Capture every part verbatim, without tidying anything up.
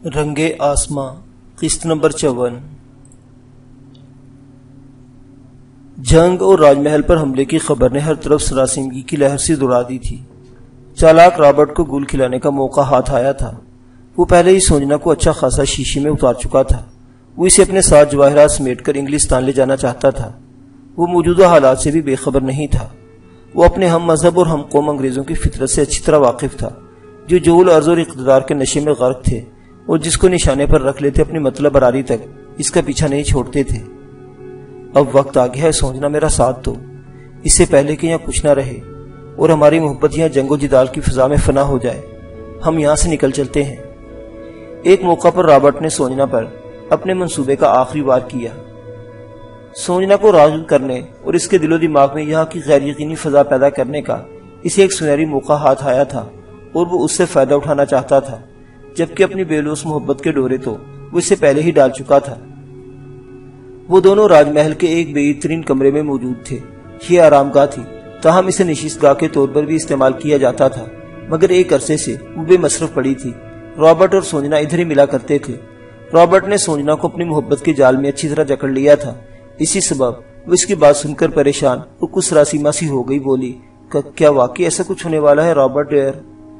رنگے آسماں قسط نمبر چون۔ جنگ اور راج محل پر حملے کی خبر نے ہر طرف سراسیمگی کی لہر سی دوڑا دی تھی۔ چالاک رابرٹ کو گول کھلانے کا موقع ہاتھ آیا تھا۔ وہ پہلے ہی سونجنا کو اچھا خاصا شیشے میں اتار چکا تھا۔ وہ اسے اپنے ساتھ جواہرات سمیٹ کر انگلستان لے جانا چاہتا تھا۔ وہ موجودہ حالات سے بھی بے خبر نہیں تھا۔ وہ اپنے ہم مذہب اور ہم قوم انگریزوں کی فطرت سے اچھی طرح واقف تھا، جو جول عرض اور اقتدار کے نشے میں غرق تھے اور جس کو نشانے پر رکھ لیتے اپنی مطلب براری تک اس کا پیچھا نہیں چھوڑتے تھے۔ اب وقت آ گیا ہے سوچنا میرا ساتھ دو، اس سے پہلے کہ یہاں کچھ نہ رہے اور ہماری محبت یہاں جنگ و جدال کی فضا میں فنا ہو جائے۔ ہم یہاں سے نکل چلتے ہیں۔ ایک موقع پر رابرٹ نے سونجنا پر اپنے منصوبے کا آخری وار کیا۔ سونجنا کو راغب کرنے اور اس کے دل و دماغ میں یہاں کی غیر یقینی فضا پیدا کرنے کا اسے ایک سنہری موقع ہاتھ آیا تھا اور وہ اس سے فائدہ اٹھانا چاہتا تھا، جبکہ اپنی بے لوث محبت کے ڈورے تو وہ اس سے پہلے ہی ڈال چکا تھا۔ وہ دونوں راج محل کے ایک بعید ترین کمرے میں موجود تھے۔ یہ آرام گاہ تھی، تاہم اسے نشست گاہ کے طور پر بھی استعمال کیا جاتا تھا، مگر ایک عرصے سے وہ بے مصرف پڑی تھی۔ رابرٹ اور سونجنا ادھر ہی ملا کرتے تھے۔ رابرٹ نے سونجنا کو اپنی محبت کے جال میں اچھی طرح جکڑ لیا تھا، اسی سبب وہ اس کی بات سن کر پریشان اور کچھ سراسیمہ سی ہو گئی۔ بولی، کیا واقعی ایسا کچھ ہونے والا ہے رابرٹ ڈیئر؟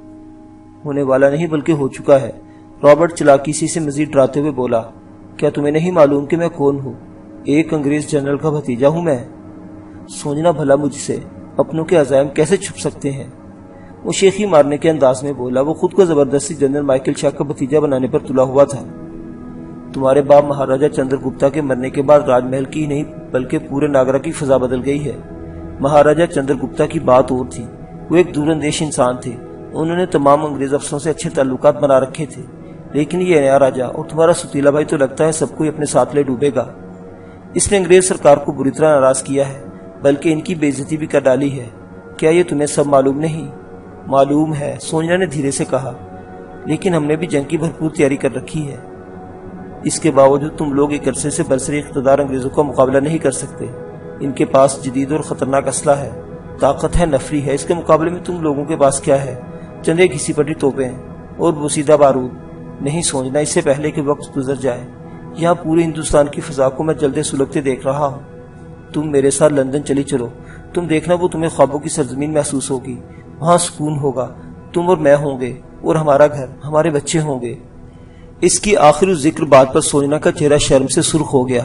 ہونے والا نہیں بلکہ ہو چکا ہے، رابرٹ چلاکی سی سے مزید ڈراتے ہوئے بولا۔ کیا تمہیں نہیں معلوم کہ میں کون ہوں؟ ایک انگریز جنرل کا بھتیجا ہوں میں۔ سونجنا بھلا مجھ سے اپنوں کے عزائم کیسے چھپ سکتے ہیں؟ وہ شیخی مارنے کے انداز میں بولا۔ وہ خود کو زبردستی جنرل مائیکل شاہ کا بھتیجا بنانے پر تلا ہوا تھا۔ تمہارے باپ مہاراجہ چندر گپتا کے مرنے کے بعد راج محل کی نہیں بلکہ پورے ناگرا کی فضا بدل گئی ہے۔ مہاراجہ چندر گپتا کی بات اور تھی۔ وہ ایک دور اندیش انسان تھے۔ انہوں نے تمام انگریز افسروں سے اچھے تعلقات بنا رکھے تھے، لیکن یہ نیا راجہ اور تمہارا ستیلا بھائی تو لگتا ہے سب کو اپنے ساتھ لے ڈوبے گا۔ اس نے انگریز سرکار کو بری طرح ناراض کیا ہے، بلکہ ان کی بے عزتی بھی کر ڈالی ہے۔ کیا یہ تمہیں سب معلوم نہیں؟ معلوم ہے، سونجنا نے دھیرے سے کہا، لیکن ہم نے بھی جنگ کی بھرپور تیاری کر رکھی ہے۔ اس کے باوجود تم لوگ ایک عرصے سے برسری اقتدار انگریزوں کا مقابلہ نہیں کر سکتے۔ ان کے پاس جدید اور خطرناک اسلحہ ہے، طاقت ہے، نفری ہے۔ اس کے مقابلے میں تم لوگوں کے پاس کیا ہے؟ چند ایک گھسی پٹی توپیں اور بوسیدہ بارود۔ نہیں سوچنا، اس سے پہلے کہ وقت گزر جائے، یہاں پورے ہندوستان کی فضا کو میں جلدے سلگتے دیکھ رہا ہوں۔ تم میرے ساتھ لندن چلی چلو، تم دیکھنا وہ تمہیں خوابوں کی سرزمین محسوس ہوگی۔ وہاں سکون ہوگا، تم اور میں ہوں گے اور ہمارا گھر، ہمارے بچے ہوں گے۔ اس کی آخر ذکر بات پر سونجنا کا چہرہ شرم سے سرخ ہو گیا۔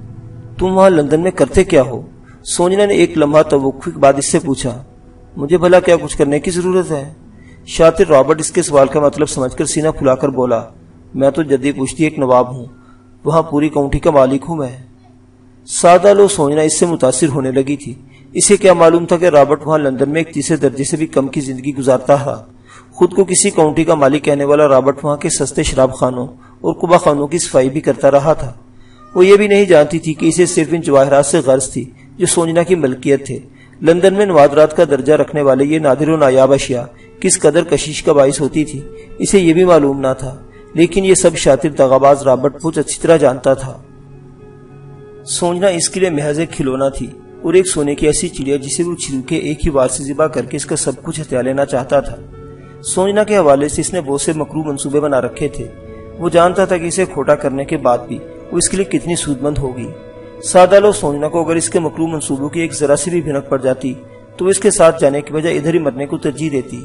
تم وہاں لندن میں کرتے کیا ہو؟ سونجنا نے ایک لمحہ توقف کے بعد اس سے پوچھا۔ مجھے بھلا کیا کچھ کرنے کی ضرورت ہے؟ شاطر رابرٹ اس کے سوال کا مطلب سمجھ کر سینہ پھلا کر بولا، میں تو جدی پشتی ایک نواب ہوں، وہاں پوری کاؤنٹی کا مالک ہوں میں۔ سادہ لو سونجنا اس سے متاثر ہونے لگی تھی۔ اسے کیا معلوم تھا کہ رابرٹ وہاں لندن میں ایک تیسرے درجے سے بھی کم کی زندگی گزارتا رہا۔ خود کو کسی کاؤنٹی کا مالک کہنے والا رابرٹ وہاں کے سستے شراب خانوں اور قبا خانوں کی صفائی بھی کرتا رہا تھا۔ وہ یہ بھی نہیں جانتی تھی کہ اسے صرف ان جواہرات سے غرض تھی جو سونجنا کی ملکیت تھے۔ لندن میں نوادرات کا درجہ رکھنے والے یہ نادر و نایاب اشیاء کس قدر کشش کا باعث ہوتی تھی، اسے یہ بھی معلوم نہ تھا، لیکن یہ سب شاطر دغاباز رابرٹ بہت اچھی طرح جانتا تھا۔ سونجنا اس کے لیے محض ایک کھلونا تھی اور ایک سونے کی ایسی چڑیا جسے وہ چھل کے ایک ہی بار سے ذبح کر کے اس کا سب کچھ ہتھیا لینا چاہتا تھا۔ سونجنا کے حوالے سے اس نے بہت سے مکروہ منصوبے بنا رکھے تھے۔ وہ جانتا تھا کہ اسے کھوٹا کرنے کے بعد بھی وہ اس کے لیے کتنی سود مند ہوگی۔ سادہ لو سونجنا کو اگر اس کے مکروہ منصوبوں کی ایک ذرا سی بھی بھنک پڑ جاتی تو وہ اس کے ساتھ جانے کی بجائے ادھر ہی مرنے کو ترجیح دیتی۔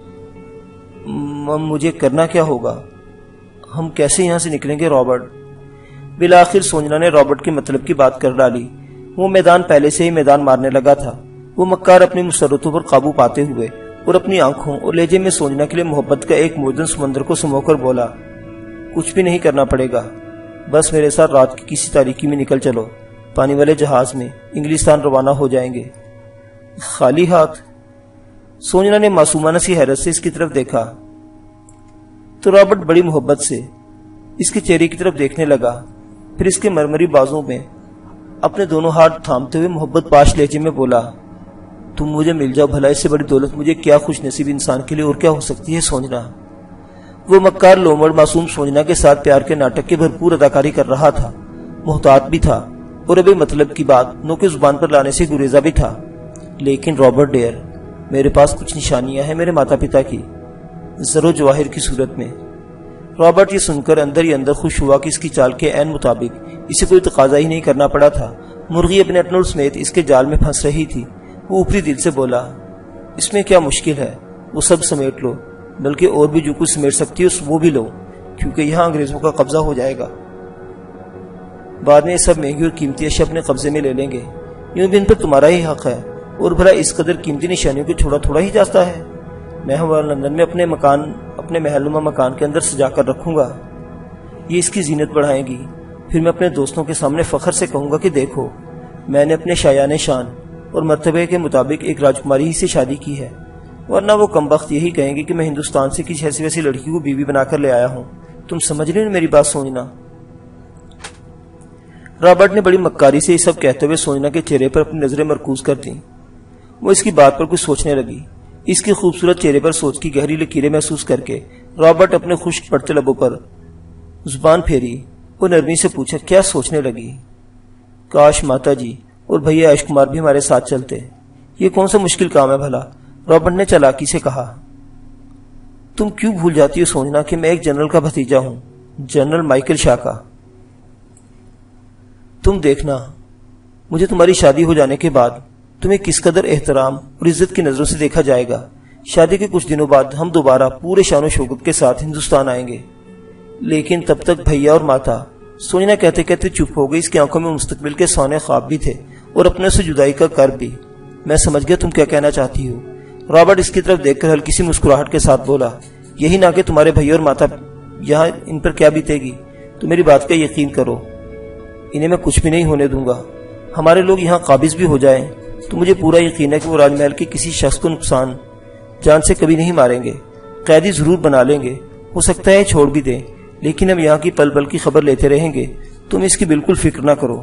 مجھے کرنا کیا ہوگا؟ ہم کیسے یہاں سے نکلیں گے رابرٹ؟ بالآخر سونجنا نے رابرٹ کے مطلب کی بات کر ڈالی۔ وہ میدان پہلے سے ہی میدان مارنے لگا تھا۔ وہ مکار اپنی مسرتوں پر قابو پاتے ہوئے اور اپنی آنکھوں اور لہجے میں سونجنا کے لیے محبت کا ایک موجن سمندر کو سمو کر بولا، کچھ بھی نہیں کرنا پڑے گا، بس میرے ساتھ رات کی کسی تاریکی میں نکل چلو، پانی والے جہاز میں انگلستان روانہ ہو جائیں گے۔ خالی ہاتھ؟ سونجنا نے معصومانہ سی حیرت سے اس کی طرف دیکھا تو رابرٹ بڑی محبت سے اس کے چہرے کی طرف دیکھنے لگا، پھر اس کے مرمری بازوں میں اپنے دونوں ہاتھ تھامتے ہوئے محبت پاش لہجے میں بولا، تم مجھے مل جاؤ، بھلا اس سے بڑی دولت مجھے کیا خوش نصیب انسان کے لیے اور کیا ہو سکتی ہے سونجنا۔ وہ مکار لومڑ معصوم سونجنا کے ساتھ پیار کے ناٹک کے بھرپور اداکاری کر رہا تھا، محتاط بھی تھا اور ابھی مطلب کی بات نو کے زبان پر لانے سے گریزا بھی تھا۔ لیکن رابرٹ ڈیئر، میرے پاس کچھ نشانیاں ہیں میرے ماتا پتا کی، زر و جواہر کی صورت میں۔ رابرٹ یہ سن کر اندر ہی اندر خوش ہوا کہ اس کی چال کے عین مطابق اسے کوئی تقاضا ہی نہیں کرنا پڑا تھا۔ مرغی اپنے اٹنور سمیت اس کے جال میں پھنس رہی تھی۔ وہ اوپری دل سے بولا، اس میں کیا مشکل ہے، وہ سب سمیٹ لو، بلکہ اور بھی جو کچھ سمیٹ سکتی ہو وہ بھی لو، کیونکہ یہاں انگریزوں کا قبضہ ہو جائے گا۔ بعد میں یہ سب مہنگی اور قیمتی اشیاء اپنے قبضے میں لے لیں گے، یوں بھی ان پر تمہارا ہی حق ہے، اور بھلا اس قدر قیمتی نشانیوں کو چھوڑا تھوڑا ہی جاتا ہے۔ میں ہمارا لندن میں اپنے مکان اپنے محل نما مکان کے اندر سجا کر رکھوں گا، یہ اس کی زینت بڑھائیں گی۔ پھر میں اپنے دوستوں کے سامنے فخر سے کہوں گا کہ دیکھو، میں نے اپنے شایان شان اور مرتبے کے مطابق ایک راجکماری ہی سے شادی کی ہے، ورنہ وہ کمبخت یہی کہیں گے کہ میں ہندوستان سے کسی ایسی ویسی لڑکی کو بیوی بنا کر لے آیا ہوں۔ تم سمجھ رہے ہو میری بات سوچنا؟ رابرٹ نے بڑی مکاری سے یہ سب کہتے ہوئے سوچنا کے چہرے پر اپنی نظریں مرکوز کر دیں۔ وہ اس کی بات پر کچھ سوچنے لگی۔ اس کے خوبصورت چہرے پر سوچ کی گہری لکیریں محسوس کر کے رابرٹ اپنے خشک پڑتے لبوں پر زبان پھیری اور نرمی سے پوچھا، کیا سوچنے لگی؟ کاش ماتا جی اور بھیا عیش کمار بھی ہمارے ساتھ چلتے، یہ کون سا مشکل کام ہے بھلا؟ رابرٹ نے چالاکی سے کہا۔ تم کیوں بھول جاتی ہو سوچنا کہ میں ایک جنرل کا بھتیجا ہوں، جنرل مائیکل شاہ کا۔ تم دیکھنا مجھے تمہاری شادی ہو جانے کے بعد تمہیں کس قدر احترام اور عزت کی نظروں سے دیکھا جائے گا۔ شادی کے کچھ دنوں بعد ہم دوبارہ پورے شان و شوکت کے ساتھ ہندوستان آئیں گے، لیکن تب تک بھیا اور ماتا۔ سوچنا کہتے کہتے چپ ہو گئی۔ اس کی آنکھوں میں مستقبل کے سونے خواب بھی تھے اور اپنے سے جدائی کا کرب بھی۔ میں سمجھ گیا تم کیا کہنا چاہتی ہو، رابرٹ اس کی طرف دیکھ کر ہلکی سی مسکراہٹ کے ساتھ بولا۔ یہی نہ کہ تمہارے بھائی اور ماتا یہاں ان پر کیا بیتے گی۔ تو میری بات کا یقین کرو، انہیں میں کچھ بھی نہیں ہونے دوں گا۔ ہمارے لوگ یہاں قابض بھی ہو جائیں تو مجھے پورا یقین ہے کہ وہ راج محل کے کسی شخص کو نقصان جان سے کبھی نہیں ماریں گے، قیدی ضرور بنا لیں گے، ہو سکتا ہے چھوڑ بھی دیں، لیکن ہم یہاں کی پل پل کی خبر لیتے رہیں گے۔ تم اس کی بالکل فکر نہ کرو۔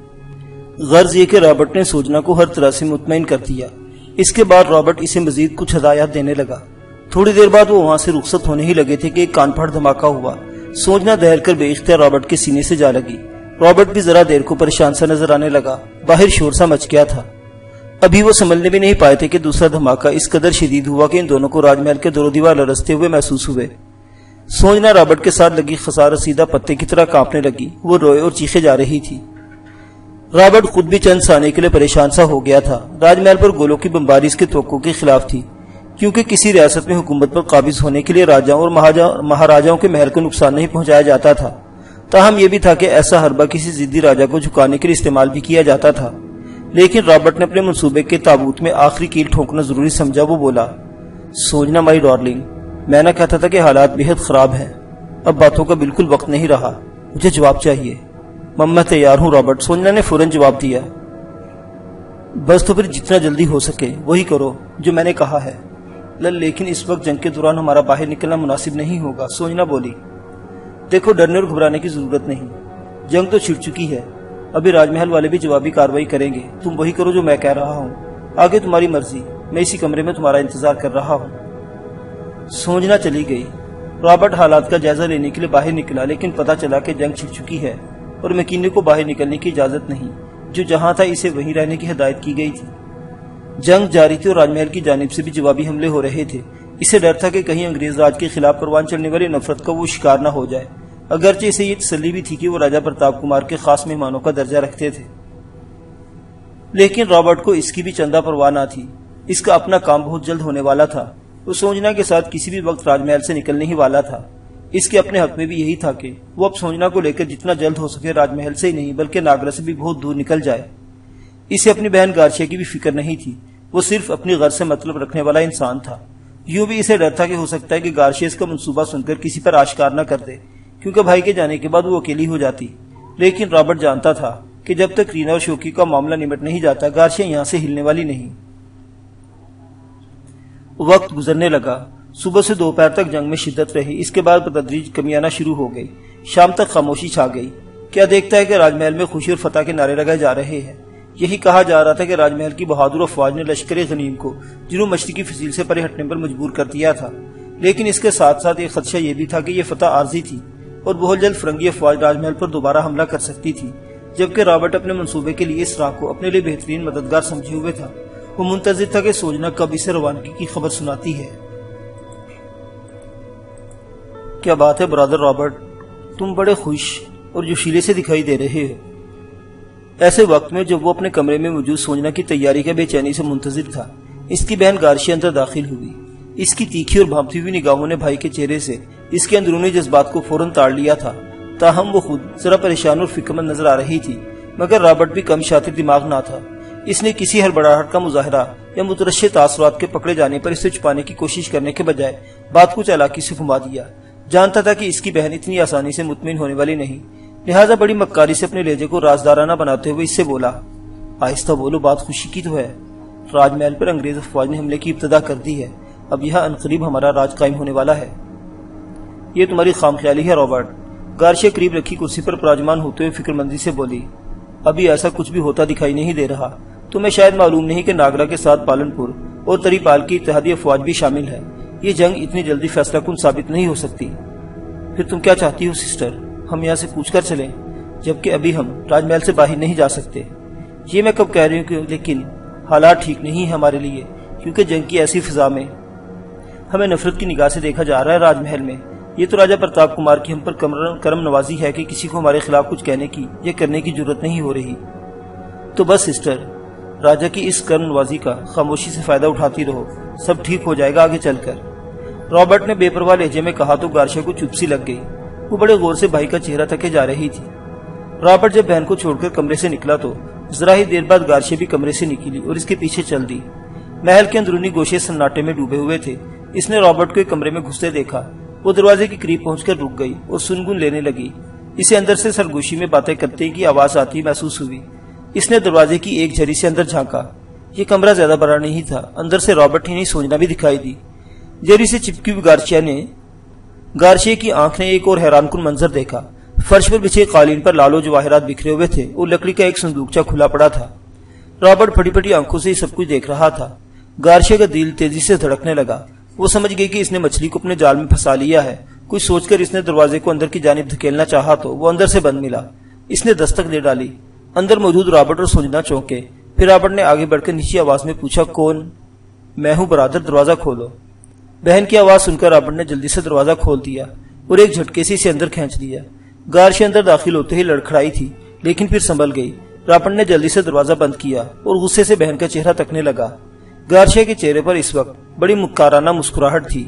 غرض یہ کہ رابرٹ نے سوچنا کو ہر طرح سے مطمئن کر دیا۔ اس کے بعد رابرٹ اسے مزید کچھ ہدایات دینے لگا۔ تھوڑی دیر بعد وہ وہاں سے رخصت ہونے ہی لگے تھے کہ ایک کان پھاڑ دھماکہ ہوا۔ سوچنا دہل کر بے اختیار رابرٹ کے سینے سے جا لگی۔ رابرٹ بھی ذرا دیر کو پریشان سا نظر آنے لگا۔ باہر شور سا مچ گیا تھا۔ ابھی وہ سنبھلنے بھی نہیں پائے تھے کہ دوسرا دھماکہ اس قدر شدید ہوا کہ ان دونوں کو راج محل کے دور دیوار لرزتے ہوئے محسوس ہوئے۔ سوچنا رابرٹ کے ساتھ لگی خسارہ رسیدہ پتے کی طرح کانپنے لگی۔ وہ روئے اور چیخے جا رہی تھی۔ رابرٹ خود بھی چند ثانیے کے لیے پریشان سا ہو گیا تھا۔ راج محل پر گولوں کی بمباری اس کے توقع کے خلاف تھی، کیونکہ کسی ریاست میں حکومت پر قابض ہونے کے لیے راجاؤں اور مہاراجاؤں کے محل کو نقصان نہیں پہنچایا جاتا تھا۔ تاہم یہ بھی تھا کہ ایسا حربہ کسی ضدی راجا کو جھکانے کے لیے استعمال بھی کیا جاتا تھا۔ لیکن رابرٹ نے اپنے منصوبے کے تابوت میں آخری کیل ٹھونکنا ضروری سمجھا۔ وہ بولا، سوچنا مائی ڈارلنگ، میں نہ کہتا تھا کہ حالات بہت خراب ہیں، اب باتوں کا بالکل وقت نہیں رہا، مجھے جواب چاہیے۔ میں تیار ہوں رابرٹ، سوچنا نے فوراً جواب دیا۔ بس تو پھر جتنا جلدی ہو سکے وہی کرو جو میں نے کہا ہے۔ لیکن اس وقت جنگ کے دوران ہمارا باہر نکلنا مناسب نہیں ہوگا، سوچنا بولی۔ دیکھو، ڈرنے اور گھبرانے کی ضرورت نہیں، جنگ تو چھڑ چکی ہے، ابھی راج محل والے بھی جوابی کارروائی کریں گے۔ تم وہی کرو جو میں کہہ رہا ہوں، آگے تمہاری مرضی، میں اسی کمرے میں تمہارا انتظار کر رہا ہوں۔ سوچنا چلی گئی۔ رابرٹ حالات کا جائزہ لینے کے لیے باہر نکلا، لیکن پتا چلا کہ جنگ چھڑ چکی ہے اور مکینی کو باہر نکلنے کی اجازت نہیں۔ جو جہاں تھا اسے وہیں رہنے کی ہدایت کی گئی تھی۔ جنگ جاری تھی اور راج محل کی جانب سے بھی جوابی حملے ہو رہے تھے۔ اسے ڈر تھا کہ کہیں انگریز راج کے خلاف پروان چڑھنے والی نفرت کا وہ شکار نہ ہو جائے، اگرچہ اسے یہ تسلی بھی تھی کہ وہ راجا پرتاپ کمار کے خاص مہمانوں کا درجہ رکھتے تھے۔ لیکن رابرٹ کو اس کی بھی چندہ پرواہ نہ تھی۔ اس کا اپنا کام بہت جلد ہونے والا تھا۔ وہ سوچنا کے ساتھ کسی بھی وقت راج محل سے نکلنے ہی والا تھا۔ اس کے اپنے حق میں بھی یہی تھا کہ وہ اب سوچنا کو لے کر جتنا جلد ہو سکے راج محل سے ہی نہیں بلکہ ناگرہ سے بھی بہت دور نکل جائے۔ اسے اپنی بہن گارشیا کی بھی فکر نہیں تھی۔ وہ صرف اپنی غرض سے مطلب رکھنے والا انسان تھا۔ یوں بھی اسے ڈر تھا کہ ہو سکتا ہے کہ گارشیا اس کا منصوبہ سن کر کسی پر آشکار نہ کر دے، کیونکہ بھائی کے جانے کے بعد وہ اکیلی ہو جاتی۔ لیکن رابرٹ جانتا تھا کہ جب تک رینا اور شوکی کا معاملہ نمٹ نہیں جاتا گارشیا یہاں سے ہلنے والی نہیں۔ وقت گزرنے لگا۔ صبح سے دوپہر تک جنگ میں شدت رہی۔ اس کے بعد بتدریج کمی آنا شروع ہو گئی۔ شام تک خاموشی چھا گئی۔ کیا دیکھتا ہے کہ راج محل میں خوشی اور فتح کے نعرے لگائے جا رہے ہیں۔ یہی کہا جا رہا تھا کہ راج محل کی بہادر افواج نے لشکر غنیم کو جنوب مشرقی فصیل سے پرے ہٹنے پر مجبور کر دیا تھا۔ لیکن اس کے ساتھ ساتھ ایک خدشہ یہ بھی تھا کہ یہ فتح عارضی تھی اور بہت جلد فرنگی افواج راج محل پر دوبارہ حملہ کر سکتی تھی۔ جبکہ رابرٹ اپنے منصوبے کے لیے اس راہ کو اپنے لیے بہترین مددگار سمجھے ہوئے تھا۔ وہ منتظر تھا کہ سوچنا کب اسے روانگی کی خبر سناتی ہے۔ کیا بات ہے برادر رابرٹ، تم بڑے خوش اور جوشیلے سے دکھائی دے رہے ہو۔ ایسے وقت میں جب وہ اپنے کمرے میں موجود سوچنا کی تیاری کا بے چینی سے منتظر تھا، اس کی بہن گارشیا اندر داخل ہوئی۔ اس کی تیکھی اور بھانپتی ہوئی نگاہوں نے بھائی کے چہرے سے اس کے اندرونی جذبات کو فوراً تاڑ لیا تھا۔ تاہم وہ خود ذرا پریشان اور فکرمند نظر آ رہی تھی، مگر رابرٹ بھی کم شاطر دماغ نہ تھا۔ اس نے کسی ہڑبڑاہٹ کا مظاہرہ یا مترشح تاثرات کے پکڑے جانے پر اسے چھپانے کی کوشش کرنے کے بجائے بات کو چالاکی سے گھما دیا۔ جانتا تھا کہ اس کی بہن اتنی آسانی سے مطمئن ہونے والی نہیں، لہٰذا بڑی مکاری سے اپنے لہجے کو رازدارانہ بناتے ہوئے اس سے بولا، آہستہ بولو، بات خوشی کی تو ہے۔ راج محل پر انگریز افواج نے حملے کی ابتدا کر دی ہے، اب یہاں عنقریب ہمارا راج قائم ہونے والا ہے۔ یہ تمہاری خام خیالی ہے رابرٹ، گارشیا قریب رکھی کرسی پر پراجمان ہوتے ہوئے فکر مندی سے بولی۔ ابھی ایسا کچھ بھی ہوتا دکھائی نہیں دے رہا۔ تمہیں شاید معلوم نہیں کہ ناگرا کے ساتھ پالن پور اور تری پال کی اتحادی افواج بھی شامل ہے۔ یہ جنگ اتنی جلدی فیصلہ کن ثابت نہیں ہو سکتی۔ پھر تم کیا چاہتی ہو سسٹر؟ ہم یہاں سے پوچھ کر چلیں، جبکہ ابھی ہم راج محل سے باہر نہیں جا سکتے۔ یہ میں کب کہہ رہی ہوں کہ لیکن حالات ٹھیک نہیں ہیں ہمارے لیے، کیونکہ جنگ کی ایسی فضا میں ہمیں نفرت کی نگاہ سے دیکھا جا رہا ہے راج محل میں۔ یہ تو راجہ پرتاپ کمار کی ہم پر کرم نوازی ہے کہ کسی کو ہمارے خلاف کچھ کہنے کی یا کرنے کی جرت نہیں ہو رہی۔ تو بس سسٹر، راجہ کی اس کرم نوازی کا خاموشی سے فائدہ اٹھاتی رہو، سب ٹھیک ہو جائے گا آگے چل کر۔ رابرٹ نے بے پرواہ لہجے میں کہا تو گارشیا کو چپ سی لگ گئی۔ وہ بڑے غور سے بھائی کا چہرہ تکے جا رہی تھی۔ رابرٹ جب بہن کو چھوڑ کر کمرے سے نکلا تو ذرا ہی دیر بعد گارشیا بھی کمرے سے نکلی اور اس کے پیچھے چل دی۔ محل کے اندرونی گوشے سناٹے میں ڈوبے ہوئے تھے۔ اس نے رابرٹ کو ایک کمرے میں گھستے دیکھا۔ وہ دروازے کے قریب پہنچ کر رک گئی اور سنگن لینے لگی۔ اسے اندر سے سرگوشی میں باتیں کرتے کی آواز آتی محسوس ہوئی۔ اس نے دروازے کی ایک جھری سے اندر جھانکا۔ یہ کمرہ زیادہ بڑا نہیں تھا، اندر سے رابرٹ ہی نہیں سوچنا بھی دکھائی دی۔ جھری سے چپکی ہوئی گارشیا نے گارشیا کی آنکھ نے ایک اور حیران کن منظر دیکھا۔ فرش پر بچھے قالین پر لالو جواہرات بکھرے ہوئے تھے اور لکڑی کا ایک صندوقچہ کھلا پڑا تھا۔ رابرٹ پھٹی پھٹی آنکھوں سے سب کچھ دیکھ رہا تھا۔ گارشیا کا دل تیزی سے دھڑکنے لگا۔ وہ سمجھ گئی کہ اس نے مچھلی کو اپنے جال میں پھنسا لیا ہے۔ کچھ سوچ کر اس نے دروازے کو اندر کی جانب دھکیلنا چاہا تو وہ اندر سے بند ملا۔ اس نے دستک دے ڈالی۔ اندر موجود رابرٹ اور سوچنا چونکے۔ پھر رابرٹ نے آگے بڑھ کر نیچی آواز میں پوچھا، کون؟ میں ہوں برادر، دروازہ کھولو۔ بہن کی آواز سن کر رابرٹ نے جلدی سے دروازہ کھول دیا اور ایک جھٹکے سے اسے اندر کھینچ لیا۔ گارشیا اندر داخل ہوتے ہی لڑکھڑائی تھی، لیکن پھر سنبھل گئی۔ رابرٹ نے جلدی سے دروازہ بند کیا اور غصے سے بہن کا چہرہ تکنے لگا۔ گارشیا کے چہرے پر اس وقت بڑی مکارانہ مسکراہٹ تھی۔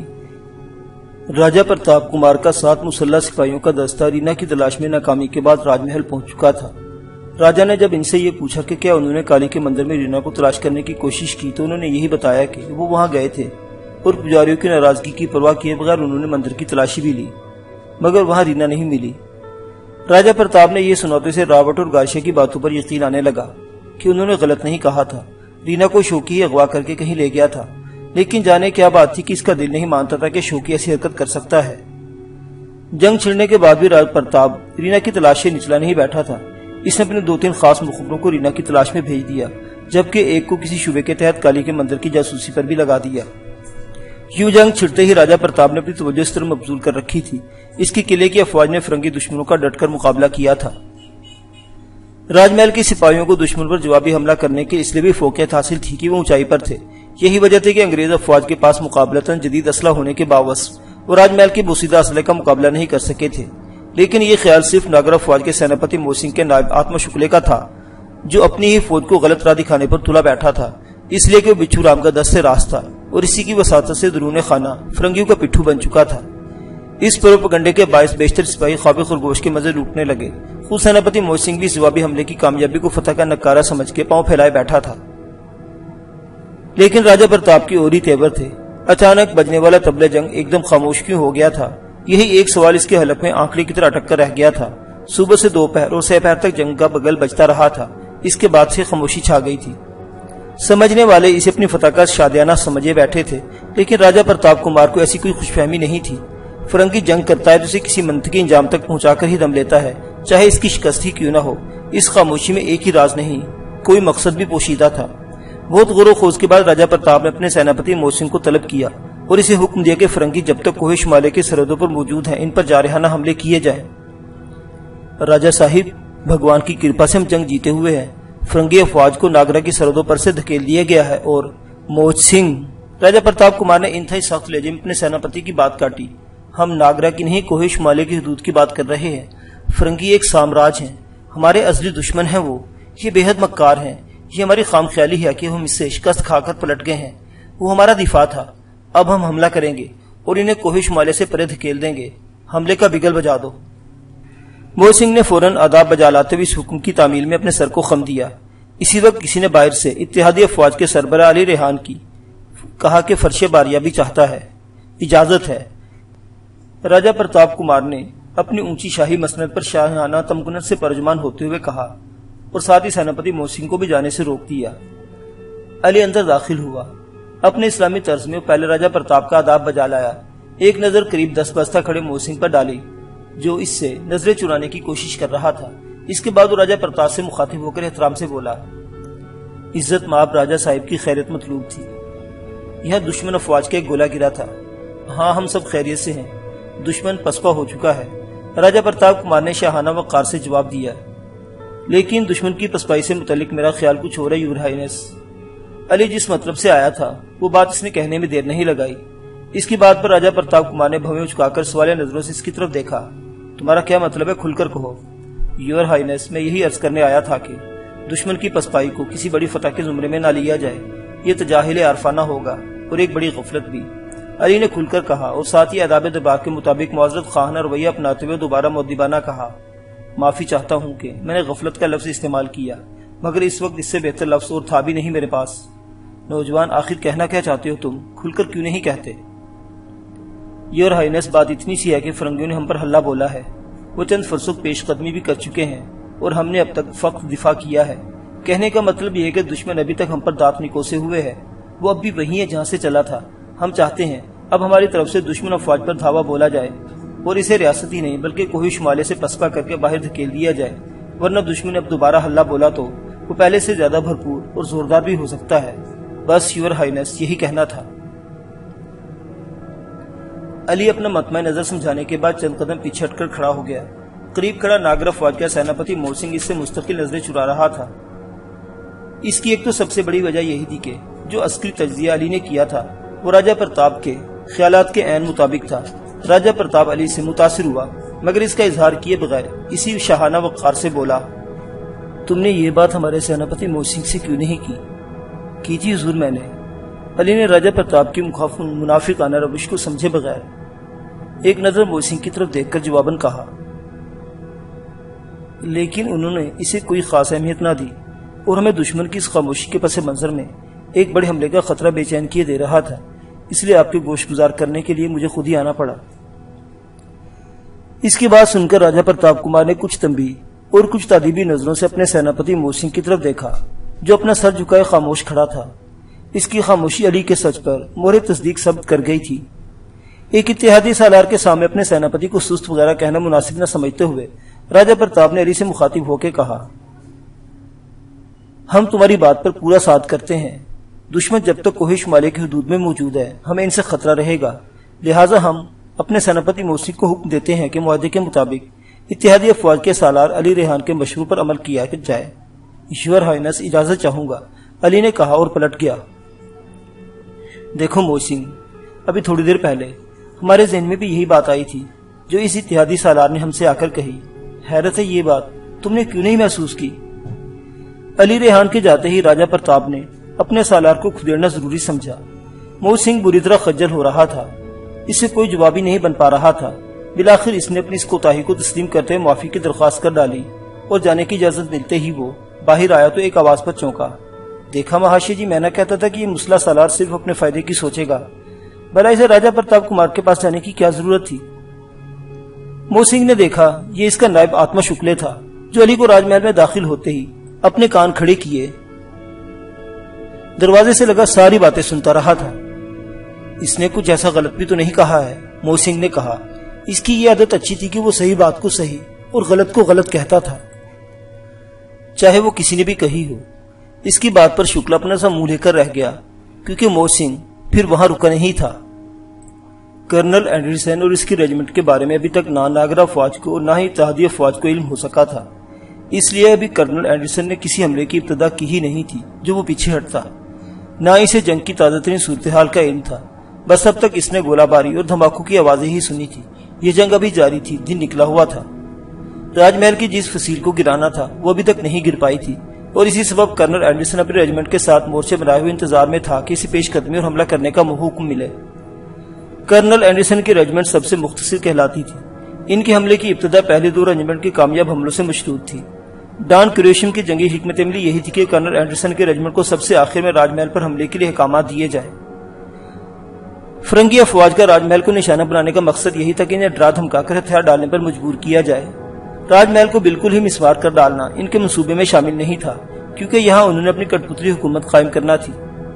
راجہ پرتاپ کمار کا سات مسلح سپاہیوں کا دستہ رینا کی تلاش میں ناکامی کے بعد راج محل پہنچ چکا تھا۔ راجہ نے جب ان سے یہ پوچھا کہ کیا انہوں نے کالی کے مندر میں رینا کو تلاش کرنے کی کوشش کی تو انہوں نے یہی بتایا کہ وہ وہاں گئے تھے اور پجاریوں کی ناراضگی کی پرواہ کیے بغیر انہوں نے مندر کی تلاشی بھی لی، مگر وہاں رینا نہیں ملی۔ راجہ پرتاپ نے یہ سناتے سے رابرٹ اور گارشیا کی باتوں پر یقین آنے لگا کہ انہوں نے غلط نہیں کہا تھا۔ رینا کو شوکی ہی اغوا کر کے کہیں لے گیا تھا، لیکن جانے کیا بات تھی کہ اس کا دل نہیں مانتا تھا کہ شوکی ایسی حرکت کر سکتا ہے۔ جنگ چھڑنے کے بعد بھی راجہ پرتاپ رینا کی تلاش سے نچلا نہیں بیٹھا تھا۔ اس نے اپنے دو تین خاص مخبروں کو رینا کی تلاش میں بھیج دیا، جبکہ ایک کو کسی شبے کے تحت کالی کے مندر کی جاسوسی پر بھی لگا دیا۔ یوں جنگ چھڑتے ہی راجہ پرتاپ نے اپنی توجہ اس طرح مبذول کر رکھی تھی اس کی قلعے کی افواج نے فرنگی دشمنوں کا ڈٹ کر مقابلہ کیا تھا۔ راج محل کے سپاہیوں کو دشمن پر جوابی حملہ کرنے کے اس لیے بھی فوقیت حاصل تھی کہ وہ اونچائی پر تھے۔ یہی وجہ تھی کہ انگریز افواج کے پاس مقابلتاً جدید اسلحہ ہونے کے باوجود وہ راج محل کے بوسیدہ اسلحے کا مقابلہ نہیں کر سکے تھے۔ لیکن یہ خیال صرف ناگر افواج کے سیناپتی موہن سنگھ کے نائب آتما شکلے کا تھا، جو اپنی ہی فوج کو غلط راہ دکھانے پر تلا بیٹھا تھا، اس لیے کہ وہ بچھو رام کا دست سے راست تھا اور اسی کی وساطت سے درون خانہ فرنگیوں کا پٹھو بن چکا تھا۔ اس پروپیگنڈے کے باعث بیشتر سپاہی خواب خرگوش کے مزے لوٹنے لگے۔ خود سیناپتی موہن سنگھ بھی جوابی حملے کی کامیابی کو فتح کا نکارہ سمجھ کے پاؤں پھیلائے بیٹھا تھا۔ لیکن راجہ پرتاپ کی اور ہی تیور تھے۔ اچانک بجنے والا طبلہ جنگ ایک دم خاموش کیوں ہو گیا تھا؟ یہی ایک سوال اس کے حلق میں آنکڑے کی طرح اٹک کر رہ گیا تھا۔ صبح سے دوپہر اور سہ پہر تک جنگ کا بگل بجتا رہا تھا۔ اس کے بعد سے خاموشی چھا گئی تھی۔ سمجھنے والے اسے اپنی فتح کا شادیانہ سمجھے بیٹھے تھے، لیکن راجہ پرتاپ کمار کو ایسی کوئی خوش فہمی نہیں تھی۔ فرنگی جنگ کرتا ہے تو اسے کسی منطقی انجام تک پہنچا کر ہی دم لیتا ہے، چاہے اس کی شکست ہی کیوں نہ ہو۔ اس خاموشی میں ایک ہی راز نہیں، کوئی مقصد بھی پوشیدہ تھا۔ بہت غور و خوض کے بعد راجہ پرتاپ نے اپنے سیناپتی موہن سنگھ کو طلب کیا اور اسے حکم دیا کہ فرنگی جب تک کوہ شمالے کے سرحدوں پر موجود ہیں ان پر جارحانہ حملے کیے جائیں۔ راجہ صاحب، بھگوان کی کرپا سے ہم جنگ جیتے ہوئے ہیں۔ فرنگی افواج کو ناگرا کی سرحدوں پر سے دھکیل دیا گیا ہے اور موہن سنگھ۔ راجہ پرتاپ کمار نے انتہائی سخت لہجے میں اپنے سیناپتی کی بات کاٹی۔ ہم ناگرا کی نہیں کوہ شمالیہ کی حدود کی بات کر رہے ہیں۔ فرنگی ایک سامراج ہیں، ہمارے ازلی دشمن ہیں، وہ یہ بے حد مکار ہیں۔ یہ ہماری خام خیالی ہے کہ ہم اس سے شکست کھا کر پلٹ گئے ہیں۔ وہ ہمارا دفاع تھا، اب ہم حملہ کریں گے اور انہیں کوہ شمالیہ سے پرے دھکیل دیں گے۔ حملے کا بگل بجا دو۔ موہن سنگھ نے فوراً آداب بجا لاتے ہوئے اس حکم کی تعمیل میں اپنے سر کو خم دیا۔ اسی وقت کسی نے باہر سے اتحادی افواج کے سربراہ علی ریحان کی کہا کہ فرش باریابی چاہتا ہے، اجازت ہے۔ راجہ پرتاپ کمار نے اپنی اونچی شاہی مسند پر شاہانہ تمکنت سے پرجمان ہوتے ہوئے کہا اور ساتھ ہی سیناپتی موہن سنگھ کو بھی جانے سے روک دیا۔ علی اندر داخل ہوا، اپنے اسلامی طرز میں وہ پہلے راجہ پرتاپ کا آداب بجا لایا، ایک نظر قریب دس بستہ کھڑے موہن سنگھ پر ڈالی جو اس سے نظریں چرانے کی کوشش کر رہا تھا۔ اس کے بعد وہ راجہ پرتاپ سے مخاطب ہو کر احترام سے بولا، عزت مآب راجہ صاحب کی خیریت مطلوب تھی۔ یہ دشمن افواج کا ایک گولہ گرا تھا۔ ہاں ہم سب خیریت سے ہیں، دشمن پسپا ہو چکا ہے۔ راجہ پرتاپ کمار نے شاہانہ وقار سے جواب دیا، لیکن دشمن کی پسپائی سے متعلق میرا خیال کچھ اور ہے یور ہائنس۔ علی جس مطلب سے آیا تھا وہ بات اس نے کہنے میں دیر نہیں لگائی۔ اس کی بات پر راجہ پرتاپ کمار نے بھویں اچکا کر سوالیہ نظروں سے اس کی طرف دیکھا۔ تمہارا کیا مطلب ہے؟ کھل کر کہو۔ یور ہائنس، میں یہی عرض کرنے آیا تھا کہ دشمن کی پسپائی کو کسی بڑی فتح کے زمرے میں نہ لیا جائے، یہ تجاہل عارفانہ ہوگا اور ایک بڑی غفلت بھی۔ علی نے کھل کر کہا اور ساتھ ہی آداب دباغ کے مطابق معذرت خواہانہ رویہ اپناتے ہوئے دوبارہ مؤدبانہ کہا، معافی چاہتا ہوں کہ میں نے غفلت کا لفظ استعمال کیا، مگر اس وقت اس سے بہتر لفظ اور تھا بھی نہیں میرے پاس۔ نوجوان، آخر کہنا کیا چاہتے ہو تم؟ کھل کر کیوں نہیں کہتے؟ یور ہائنس، بات اتنی سی ہے کہ فرنگیوں نے ہم پر حلہ بولا ہے، وہ چند فرسخ پیش قدمی بھی کر چکے ہیں اور ہم نے اب تک فقط دفاع کیا ہے۔ کہنے کا مطلب یہ ہے کہ دشمن ابھی تک ہم پر دانت نکوسے ہوئے ہے، وہ اب بھی وہی ہے جہاں سے چلا تھا۔ ہم چاہتے ہیں اب ہماری طرف سے دشمن افواج پر دھاوا بولا جائے اور اسے ریاست ہی نہیں بلکہ کوہ شمالیہ سے پسپا کر کے باہر دھکیل دیا جائے، ورنہ دشمن اب دوبارہ حلہ بولا تو وہ پہلے سے زیادہ بھرپور اور زوردار بھی ہو سکتا ہے۔ بس یور ہائنس، یہی کہنا تھا۔ علی اپنا مطمع نظر سمجھانے کے بعد چند قدم پیچھے ہٹ کر کھڑا ہو گیا۔ قریب کھڑا ناگر افواج کا سیناپتی موہن سنگھ اس سے مستقل نظریں چرا رہا تھا۔ اس کی ایک تو سب سے بڑی وجہ یہی تھی کہ جو عسکری تجزیہ علی نے کیا تھا وہ راجہ پرتاپ کے خیالات کے عین مطابق تھا۔ راجہ پرتاپ علی سے متاثر ہوا مگر اس کا اظہار کیے بغیر اسی شاہانہ وقار سے بولا، تم نے یہ بات ہمارے سیناپتی موہن سنگھ سے کیوں نہیں کی؟ کی جی حضور، میں نے۔ علی نے راجہ پرتاپ کی منافقانہ روش کو سمجھے بغیر ایک نظر موہن سنگھ کی طرف دیکھ کر جواباً کہا، لیکن انہوں نے اسے کوئی خاص اہمیت نہ دی اور ہمیں دشمن کی اس خاموشی کے پس منظر میں ایک بڑے حملے کا خطرہ بے چین کیے دے رہا تھا، اس لیے آپ کے گوش گزار کرنے کے لیے مجھے خود ہی آنا پڑا۔ اس کی بات سن کر راجہ پرتاپ کمار نے کچھ تنبیہ اور کچھ تادیبی نظروں سے اپنے سیناپتی موہن سنگھ کی طرف دیکھا جو اپنا سر جھکائے خاموش کھڑا تھا۔ اس کی خاموشی علی کے سچ پر مہر تصدیق ثبت کر گئی تھی۔ ایک اتحادی سالار کے سامنے اپنے سیناپتی کو سست وغیرہ کہنا مناسب نہ سمجھتے ہوئے راجہ پرتاپ نے علی سے مخاطب ہو کے کہا، ہم تمہاری بات پر پورا ساتھ کرتے ہیں۔ دشمن جب تک کوہ شمالیہ کی حدود میں موجود ہے ہمیں ان سے خطرہ رہے گا، لہٰذا ہم اپنے سیناپتی موہن سنگھ کو حکم دیتے ہیں کہ معاہدے کے مطابق اتحادی افواج کے سالار علی ریحان کے مشورے پر عمل کیا جائے۔ یور ہائنس، اجازت چاہوں گا، علی نے کہا اور پلٹ گیا۔ دیکھو موہن سنگھ، ابھی تھوڑی دیر پہلے ہمارے ذہن میں بھی یہی بات آئی تھی جو اس اتحادی سالار نے ہم سے آ کر کہی۔ حیرت ہے یہ بات تم نے کیوں نہیں محسوس کی؟ علی ریحان کے جاتے ہی راجہ پرتاپ نے اپنے سالار کو کھدیڑنا ضروری سمجھا۔ موہن سنگھ بری طرح خجل ہو رہا تھا، اس سے کوئی جواب ہی نہیں بن پا رہا تھا۔ بالآخر اس نے اپنی اس کوتاہی کو تسلیم کرتے ہوئے معافی کی درخواست کر ڈالی اور جانے کی اجازت ملتے ہی وہ باہر آیا تو ایک آواز پر چونکا، دیکھا مہاشی جی، میں نہ کہتا تھا کہ یہ مسلح سالار صرف اپنے فائدے کی سوچے گا، بھلا اسے راجہ پرتاپ کمار کے پاس جانے کی کیا ضرورت تھی؟ موہن سنگھ نے دیکھا یہ اس کا نائب آتما شکلے تھا جو علی کو راج محل میں داخل ہوتے ہی اپنے کان کھڑے کیے دروازے سے لگا ساری باتیں سنتا رہا تھا۔ اس نے کچھ ایسا غلط بھی تو نہیں کہا ہے؟ موہن سنگھ نے کہا۔ اس کی یہ عادت اچھی تھی کہ وہ صحیح بات کو صحیح اور غلط کو غلط کہتا تھا، چاہے وہ کسی نے بھی کہی ہو۔ اس کی بات پر شکلا اپنا سا منہ لے کر رہ گیا کیونکہ موہن سنگھ پھر وہاں رکا نہیں تھا۔ کرنل اینڈرسن اور اس کی ریجمنٹ کے بارے میں ابھی تک نہ ناگرا فوج کو اور نہ ہی اتحادی افواج کو علم ہو سکا تھا، اس لیے ابھی کرنل اینڈرسن نے کسی حملے کی ابتدا کی ہی نہیں تھی جو وہ پیچھے ہٹتا، نہ اسے جنگ کی تازہ ترین صورتحال کا علم تھا۔ بس اب تک اس نے گولہ باری اور دھماکوں کی آوازیں ہی سنی تھی۔ یہ جنگ ابھی جاری تھی، دن نکلا ہوا تھا۔ راج محل کی جس فصیل کو گرانا تھا وہ ابھی تک نہیں گر پائی تھی، اور اسی سبب کرنل اینڈرسن اپنے ریجمنٹ کے ساتھ مورچے بنائے ہوئے انتظار میں تھا کہ اسے پیش قدمی اور حملہ کرنے کا حکم ملے۔ کرنل اینڈرسن کی ریجمنٹ سب سے مختصر کہلاتی تھی۔ ان کے حملے کی ابتدا پہلے دو ریجمنٹ کے کامیاب حملوں سے مشروط تھی۔ ڈان کریشم کی جنگی حکمت عملی یہی تھی کہ کرنل اینڈرسن کے ریجمنٹ کو سب سے آخر میں راج محل پر حملے کے لیے احکامات دیے جائیں۔ فرنگی افواج کا راج محل کو نشانہ بنانے کا مقصد یہی تھا کہ انہیں ڈرا دھمکا کر ہتھیار ڈالنے پر مجبور کیا جائے۔ راج محل کو بالکل ہی مسمار کر ڈالنا ان کے منصوبے میں شامل نہیں تھا، کیونکہ یہاں انہوں نے اپنی کٹپتلی حکومت قائم کرنا تھی۔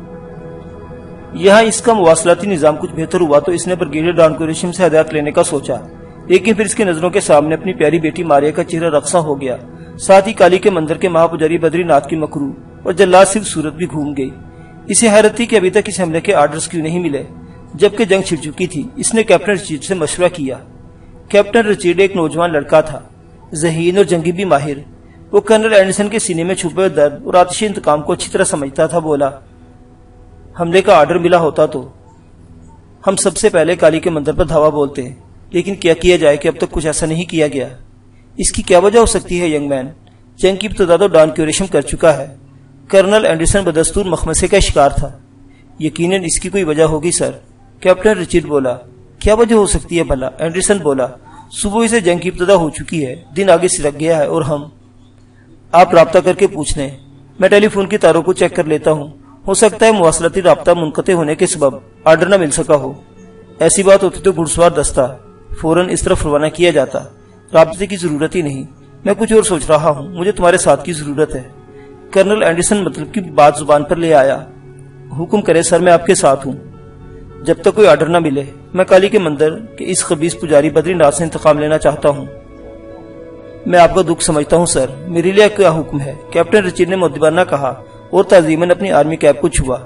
یہاں اس کا مواصلاتی نظام کچھ بہتر ہوا تو اس نے بریگیڈیئر ڈان کریشم سے ہدایت لینے کا سوچا، لیکن پھر اس کی نظروں کے سامنے اپنی پیاری بیٹی ماریا کا چہرہ رقصاں ہو گیا، ساتھ ہی کالی کے مندر کے مہا پجاری بدری ناتھ کی مکروہ اور جلاد صرف صورت بھی گھوم گئی۔ اسے حیرت تھی کہ ابھی تک اس حملے کے آرڈرز کیوں نہیں ملے، جبکہ جنگ چھڑ چکی تھی۔ اس نے کیپٹن رچرڈ سے مشورہ کیا۔ کیپٹن رچرڈ ایک نوجوان لڑکا تھا، ذہین اور جنگی بھی ماہر۔ وہ کرنل اینڈرسن کے سینے میں چھپے درد اور آتش انتقام کو اچھی طرح سمجھتا تھا۔ بولا، حملے کا آرڈر ملا ہوتا تو ہم سب سے پہلے کالی کے مندر پر دھاوا بولتے ہیں، لیکن کیا کیا جائے کہ اب تک کچھ ایسا نہیں کیا گیا۔ اس کی کیا وجہ ہو سکتی ہے ینگ مین؟ جنگ کی ابتدا تو ڈان کیوریشم کر چکا ہے۔ کرنل اینڈرسن بدستور مخمصے کا شکار تھا۔ یقیناً اس کی کوئی وجہ ہوگی سر، کیپٹن رچرڈ بولا۔ کیا وجہ ہو سکتی ہے بھلا؟ اینڈرسن بولا۔ صبح سے جنگ کی ابتدا ہو چکی ہے، دن آگے سرک گیا ہے اور ہم آپ رابطہ کر کے پوچھ لیں۔ میں ٹیلی فون کی تاروں کو چیک کر لیتا ہوں، ہو سکتا ہے مواصلاتی رابطہ منقطع ہونے کے سبب آرڈر نہ مل سکا ہو۔ ایسی بات ہوتی تو گھڑ سوار دستہ فوراً اس طرف روانہ کیا جاتا، رابطے کی ضرورت ہی نہیں۔ میں کچھ اور سوچ رہا ہوں، مجھے تمہارے ساتھ کی ضرورت ہے۔ کرنل اینڈرسن مطلب کی بات زبان پر لے آیا۔ حکم کرے سر، میں آپ کے ساتھ ہوں جب تک کوئی آرڈر نہ ملے۔ میں کالی کے مندر کے اس خبیث پجاری بدری ناتھ سے انتقام لینا چاہتا ہوں۔ میں آپ کا دکھ سمجھتا ہوں سر، میرے لیے کیا حکم ہے؟ کیپٹن رچرڈ نے مؤدبانہ کہا اور تعظیماً اپنی آرمی کیپ کو چھوا۔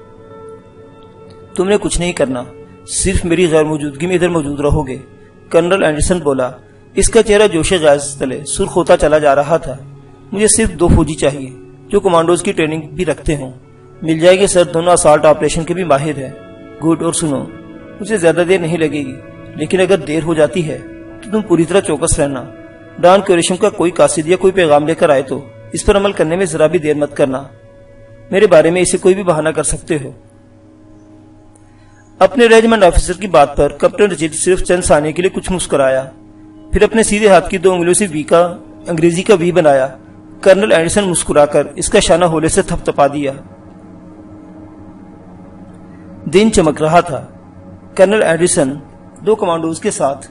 تم نے کچھ نہیں کرنا، صرف میری غیر موجودگی میں ادھر موجود رہو گے، کرنل اینڈرسن بولا۔ اس کا چہرہ جوش غیظ تلے سرخ ہوتا چلا جا رہا تھا۔ مجھے صرف دو فوجی چاہیے جو کمانڈوز کی ٹریننگ بھی رکھتے ہوں۔ مل جائے گے سر، دونوں اسالٹ آپریشن کے بھی ماہر ہیں۔ گڈ، اور سنو، مجھے زیادہ دیر نہیں لگے گی، لیکن اگر دیر ہو جاتی ہے تو تم پوری طرح چوکس رہنا۔ ڈان کیوریشم کا کوئی قاصد یا کوئی پیغام لے کر آئے تو اس پر عمل کرنے میں ذرا بھی دیر مت کرنا۔ میرے بارے میں اسے کوئی بھی بہانہ کر سکتے ہو۔ اپنے ریجمنٹ آفیسر کی بات پر کیپٹن رچرڈ صرف چند ثانیے کے لیے کچھ مسکرایا، پھر اپنے سیدھے ہاتھ کی دو انگلیوں سے وی کا انگریزی کا وی بنایا۔ کرنل اینڈرسن مسکرا کر اس کا شانہ ہولے سے تھپ تھپا دیا۔ دن چمک رہا تھا۔ کرنل اینڈرسن دو کمانڈوز کے ساتھ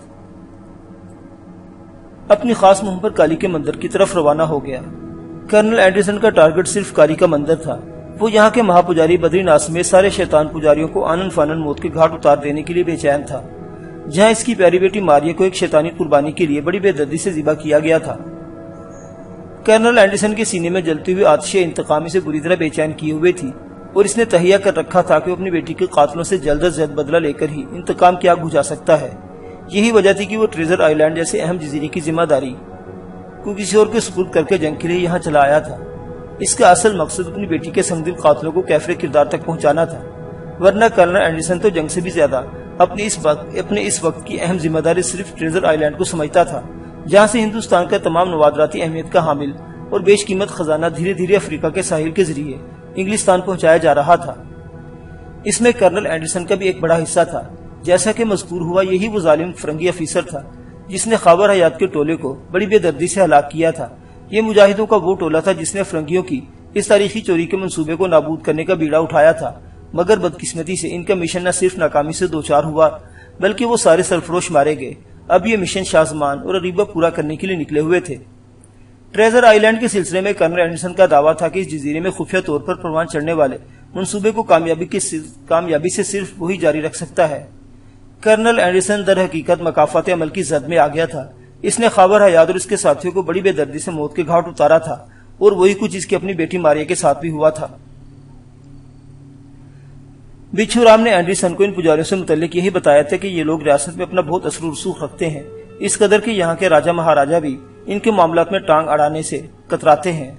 اپنی خاص مہم پر کالی کے مندر کی طرف روانہ ہو گیا۔ کرنل اینڈرسن کا ٹارگٹ صرف کالی کا مندر تھا۔ وہ یہاں کے مہا پجاری بدری ناتھ میں سارے شیطان پجاریوں کو آنن فانن موت کے گھاٹ اتار دینے کے لیے بے چین تھا، جہاں اس کی پیاری بیٹی ماریا کو ایک شیطانی قربانی کے لیے بڑی بے دردی سے ذبح کیا گیا تھا۔ کرنل اینڈرسن کے سینے میں جلتی ہوئی آتش انتقام اسے بری طرح بے چین کیے ہوئے تھی، اور اس نے تہیہ کر رکھا تھا کہ وہ اپنی بیٹی کے قاتلوں سے جلد از جلد بدلہ لے کر ہی انتقام کی آگ بجھا سکتا ہے۔ یہی وجہ تھی کہ وہ ٹریزر آئی لینڈ جیسے اہم جزیرے کی ذمہ داری کو کسی اور کے سپرد کر کے جنگ کے لیے یہاں چلا آیا تھا۔ اس کا اصل مقصد اپنی بیٹی کے سنگدل قاتلوں کو کیفر کردار تک پہنچانا تھا، ورنہ کرنل اینڈرسن تو جنگ سے بھی زیادہ اپنے اس وقت اپنے اس وقت کی اہم ذمہ داری صرف ٹریزر آئی لینڈ کو سمجھتا تھا، جہاں سے ہندوستان کا تمام نوادراتی اہمیت کا حامل اور بیش قیمت خزانہ دھیرے دھیرے افریقہ کے ساحل کے ذریعے انگلستان پہنچایا جا رہا تھا۔ اس میں کرنل اینڈرسن کا بھی ایک بڑا حصہ تھا۔ جیسا کہ مذکور ہوا، یہی وہ ظالم فرنگی افیسر تھا جس نے خاور حیات کے ٹولے کو بڑی بے دردی سے ہلاک کیا تھا۔ یہ مجاہدوں کا وہ ٹولہ تھا جس نے فرنگیوں کی اس تاریخی چوری کے منصوبے کو نابود کرنے کا بیڑا اٹھایا تھا، مگر بدقسمتی سے ان کا مشن نہ صرف ناکامی سے دوچار ہوا بلکہ وہ سارے سرفروش مارے گئے۔ اب یہ مشن شازمان اور اریبہ پورا کرنے کے لیے نکلے ہوئے تھے۔ ٹریزر آئی لینڈ کے سلسلے میں کرنل اینڈرسن کا دعویٰ تھا کہ اس جزیرے میں خفیہ طور پر پروان چڑھنے والے منصوبے کو کامیابی کے کامیابی سے صرف وہی جاری رکھ سکتا ہے۔ کرنل اینڈرسن در حقیقت مکافات عمل کی زد میں آ گیا تھا۔ اس نے خاور حیات اور اس کے ساتھیوں کو بڑی بے دردی سے موت کے گھاٹ اتارا تھا، اور وہی کچھ اس کی اپنی بیٹی ماریا کے ساتھ بھی ہوا تھا۔ بچھو رام نے اینڈرسن کو ان پجاریوں سے متعلق یہی بتایا تھا کہ یہ لوگ ریاست میں اپنا بہت اثر و رسوخ رکھتے ہیں، اس قدر کہ یہاں کے راجہ مہاراجہ بھی ان کے معاملات میں ٹانگ اڑانے سے کتراتے ہیں۔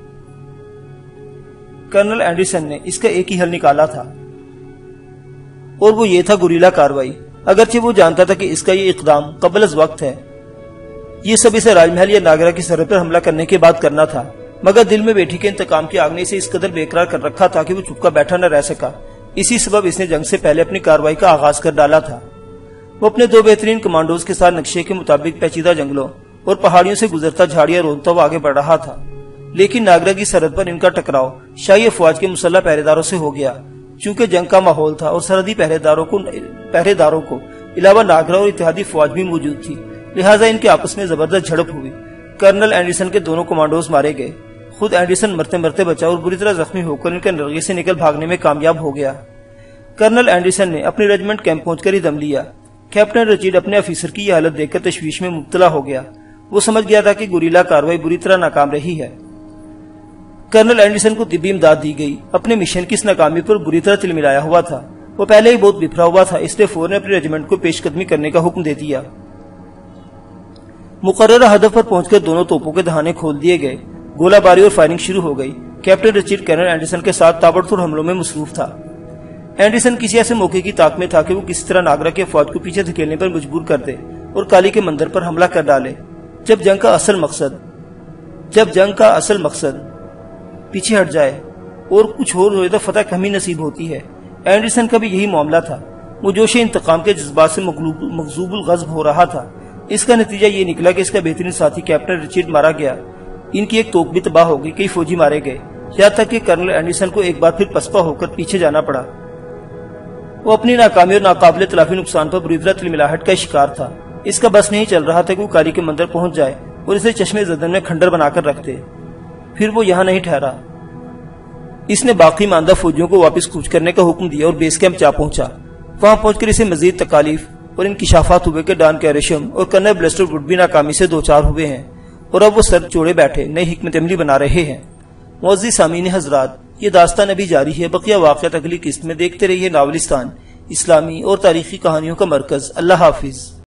کرنل اینڈرسن نے اس کا ایک ہی حل نکالا تھا، اور وہ یہ تھا گوریلا کاروائی، اگرچہ وہ جانتا تھا کہ اس کا یہ اقدام قبل از وقت ہے۔ یہ سب اسے راج محل یا ناگرا کی سرحد پر حملہ کرنے کے بعد کرنا تھا، مگر دل میں بیٹھی کے انتقام کی آگ نے اسے اس قدر بے قرار کر رکھا تھا کہ وہ چپ کا بیٹھا نہ رہ سکا۔ اسی سبب اس نے جنگ سے پہلے اپنی کارروائی کا آغاز کر ڈالا تھا۔ وہ اپنے دو بہترین کمانڈوز کے ساتھ نقشے کے مطابق پیچیدہ جنگلوں اور پہاڑیوں سے گزرتا جھاڑیاں رونتا ہوا آگے بڑھ رہا تھا، لیکن ناگرا کی سرحد پر ان کا ٹکراؤ شاہی افواج کے مسلح پہرے داروں سے ہو گیا۔ چونکہ جنگ کا ماحول تھا اور سرحدی پہرے داروں کو پہرے داروں کو علاوہ ناگرا اور اتحادی فوج بھی موجود تھی، لہٰذا ان کے آپس میں زبردست جھڑپ ہوئی۔ کرنل اینڈرسن کے دونوں کمانڈوز مارے گئے۔ خود اینڈرسن مرتے مرتے بچا اور بری طرح زخمی ہو کر ان کے نرغے سے نکل بھاگنے میں کامیاب ہو گیا۔ کرنل اینڈرسن نے اپنی ریجمنٹ کیمپ پہنچ کر ہی دم لیا۔ کیپٹن رچرڈ اپنے افیسر کی یہ حالت دیکھ کر تشویش میں مبتلا ہو گیا۔ وہ سمجھ گیا تھا کہ گوریلا کاروائی بری طرح ناکام رہی ہے۔ کرنل اینڈرسن کو طبی امداد دی گئی۔ اپنے مشن کی اس ناکامی پر بری طرح تلملایا ہوا تھا۔ وہ پہلے ہی بہت بپھرا ہوا تھا، اس لیے فوراً اپنی ریجمنٹ کو پیش قدمی کرنے کا حکم دے دیا۔ مقررہ ہدف پر پہنچ کر دونوں توپوں کے دہانے کھول دیے گئے۔ گولہ باری اور فائرنگ شروع ہو گئی۔ کیپٹن رچرڈ کرنل اینڈرسن کے ساتھ تابڑ توڑ حملوں میں مصروف تھا۔ اینڈرسن کسی ایسے موقع کی طاق میں تھا کہ وہ کسی طرح ناگرا کے افواج کو پیچھے دھکیلنے پر مجبور کر دے اور کالی کے مندر پر حملہ کر ڈالے۔ جب جنگ کا اصل مقصد جب جنگ کا اصل مقصد پیچھے ہٹ جائے اور کچھ اور ہوئے تو فتح کمی نصیب ہوتی ہے۔ اینڈرسن کا بھی یہی معاملہ تھا۔ وہ جوش انتقام کے جذبات سے مغضوب الغضب ہو رہا تھا۔ اس کا نتیجہ یہ نکلا کہ اس کا بہترین ساتھی کیپٹن رچرڈ مارا گیا۔ ان کی ایک توپ بھی تباہ ہو گئی، کئی فوجی مارے گئے، یہاں تک کہ کرنل اینڈرسن کو ایک بار پھر پسپا ہو کر پیچھے جانا پڑا۔ وہ اپنی ناکامی اور ناقابل تلافی نقصان پر بری طرح تلملاہٹ کا شکار تھا۔ اس کا بس نہیں چل رہا تھا کہ وہ کالی کے مندر پہنچ جائے اور اسے چشمے زدن میں کھنڈر بنا کر رکھ دے۔ پھر وہ یہاں نہیں ٹھہرا۔ اس نے باقی ماندہ فوجیوں کو واپس کوچ کرنے کا حکم دیا اور بیس کیمپ جا پہنچا۔ وہاں پہنچ کر اسے مزید تکالیف اور انکشافات ہوئے کہ ڈان کیریشم اور کرنل بلیسٹر وڈ بھی ناکامی سے دوچار ہوئے ہیں اور اب وہ سر چوڑے بیٹھے نئی حکمت عملی بنا رہے ہیں۔ معزز سامعین حضرات، یہ داستان ابھی جاری ہے۔ بقیہ واقعات اگلی قسط میں دیکھتے رہیے۔ ناولستان اسلامی اور تاریخی کہانیوں کا مرکز۔ اللہ حافظ۔